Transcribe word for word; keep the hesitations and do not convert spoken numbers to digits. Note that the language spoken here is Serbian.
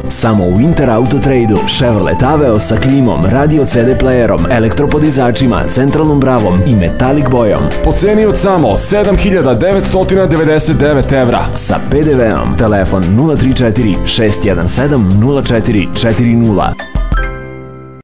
Samo u Inter Auto Trade-u Chevrolet Aveo sa klimom, radio C D playerom, elektropodizačima, centralnom bravom i metalik bojom. Po ceni od samo sedam hiljada devetsto devedeset devet evra. Sa P D V-om. Telefon nula tri četiri šest jedan sedam nula četiri četiri nula.